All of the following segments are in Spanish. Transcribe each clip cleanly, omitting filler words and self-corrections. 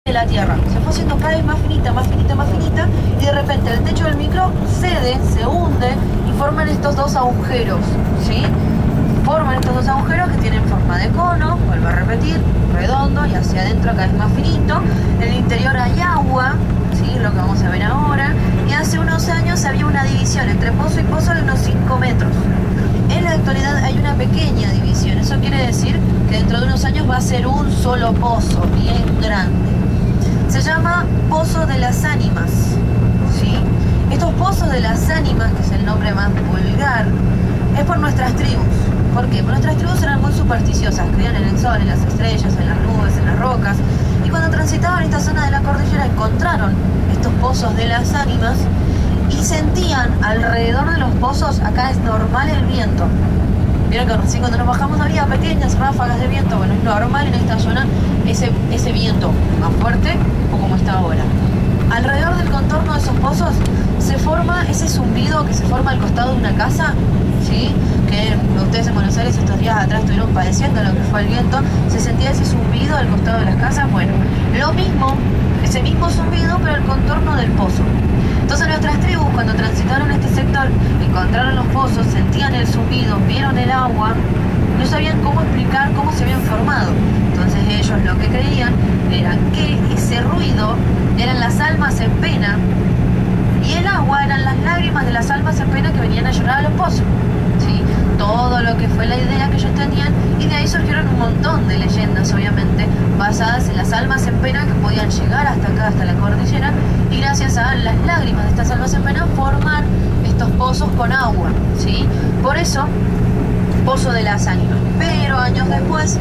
de la Tierra. Se fue haciendo cada vez más finita, más finita, más finita, y de repente el techo del micro cede, se hunde y forman estos dos agujeros, ¿sí? Forman estos dos agujeros que tienen forma de cono, vuelvo a repetir, redondo y hacia adentro cada vez más finito. En el interior hay agua, ¿sí? Lo que vamos a ver ahora. Y hace unos años había una división entre pozo y pozo de unos 5 metros. En la actualidad hay una pequeña división. Eso quiere decir que dentro de unos años va a ser un solo pozo, bien grande. Se llama Pozo de las Ánimas, ¿sí? Estos pozos de las ánimas, que es el nombre más vulgar, es por nuestras tribus. ¿Por qué? Porque nuestras tribus eran muy supersticiosas, creían en el sol, en las estrellas, en las nubes, en las rocas. Y cuando transitaban esta zona de la cordillera encontraron estos pozos de las ánimas y sentían alrededor de los pozos, acá es normal el viento. Vieron que recién cuando nos bajamos había pequeñas ráfagas de viento. Bueno, es normal en esta zona ese viento más fuerte o como está ahora. Alrededor del contorno de esos pozos se forma ese zumbido que se forma al costado de una casa, ¿sí? Que ustedes en Buenos Aires estos días atrás estuvieron padeciendo lo que fue el viento. Se sentía ese zumbido al costado de las casas. Bueno, lo mismo, ese mismo zumbido, pero al contorno del pozo. Entonces nuestras tribus, cuando transitaron este sector, encontraron los pozos, sentían el zumbido, vieron el agua, no sabían cómo explicar cómo se habían formado. Entonces ellos lo que creían era que ese ruido eran las almas en pena y el agua eran las lágrimas de las almas en pena que venían a llorar a los pozos, ¿sí? Todo lo que fue la idea que ellos tenían, y de ahí surgieron un montón de leyendas, obviamente, basadas en las almas en pena que podían llegar hasta acá, hasta la cordillera, y gracias a las lágrimas de estas almas en pena forman estos pozos con agua, ¿sí? Por eso, Pozo de las Ánimas. Pero años después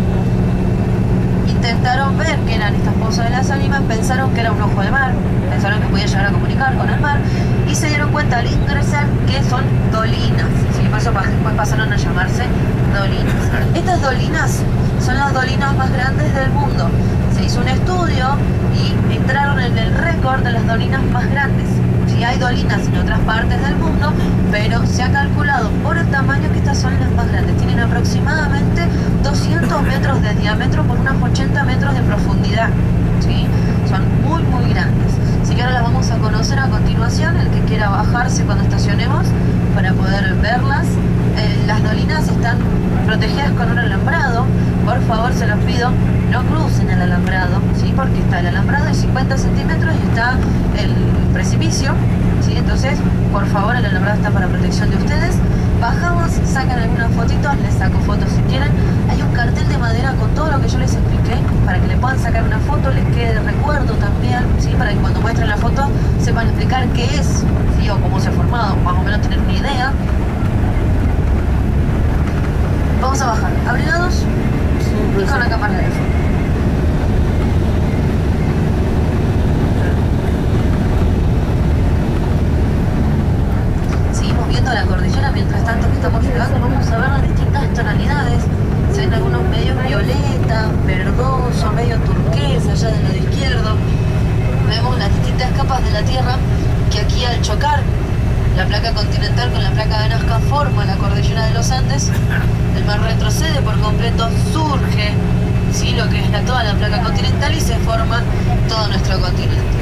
intentaron ver qué eran estos pozos de las ánimas, pensaron que era un ojo de mar, pensaron que podía llegar a comunicar con el mar, y se dieron cuenta al ingresar que son dolinas, ¿sí? Por eso después pasaron a llamarse dolinas. Estas dolinas son las dolinas más grandes del mundo. Se hizo un estudio y entraron en el récord de las dolinas más grandes. Sí, hay dolinas en otras partes del mundo, pero se ha calculado por el tamaño que estas son las más grandes. Tienen aproximadamente 200 metros de diámetro por unos 80 metros de profundidad, ¿sí? Son muy, muy grandes. Así que ahora las vamos a conocer a continuación, el que quiera bajarse cuando estacionemos para poder verlas. Las dolinas están protegidas con un alambrado. Por favor, se los pido, no crucen el alambrado, ¿sí? Porque está el alambrado de 50 centímetros y está el precipicio, ¿sí? Entonces, por favor, el alambrado está para protección de ustedes. Bajamos, sacan algunas fotitos, les saco fotos si quieren. Hay un cartel de madera con todo lo que yo les expliqué para que le puedan sacar una foto, les quede de recuerdo también, ¿sí? Para que cuando muestren la foto sepan explicar qué es, ¿sí? O cómo se ha formado, más o menos tener una idea. Vamos a bajar, abrigados y con la cámara de foto. Seguimos viendo la cordillera mientras tanto que estamos llegando. Vamos a ver las distintas tonalidades. Se ven algunos medio violeta, verdoso, medio turquesa allá del lado izquierdo. Vemos las distintas capas de la Tierra que aquí al chocar la placa continental con la placa de Nazca forma la cordillera de los Andes. El mar retrocede por completo, surge, ¿sí? Lo que es toda la placa continental y se forma todo nuestro continente.